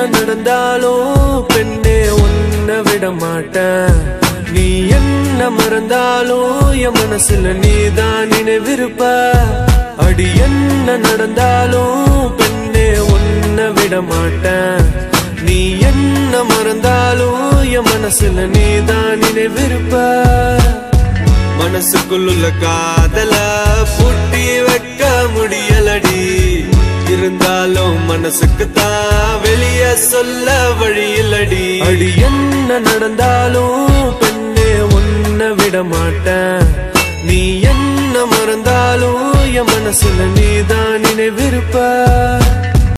நடந்தாலும் பெண்ணே உன்னை விட மாட்டேன். நீ என்ன மறந்தாலும் என் மனசுல நீதான் நினைவிருப்ப. அடி என்ன நடந்தாலும் பெண்ணே உன்னை விட மாட்டேன். நீ என்ன மறந்தாலும் என் மனசுல நீதான் நினைவிருப்ப. மனசுக்குள்ள காதல பூட்டி வைக்க முடியலடி. இருந்தாலும் மனசுக்கு தான் வெளியே சொல்ல வழியில்லடி. அடி என்ன நடந்தாலும் பெண்ணே உன்னை விட மாட்டேன். நீ என்ன மறந்தாலும் என் மனசுல நீதான் நினைவிருப்ப.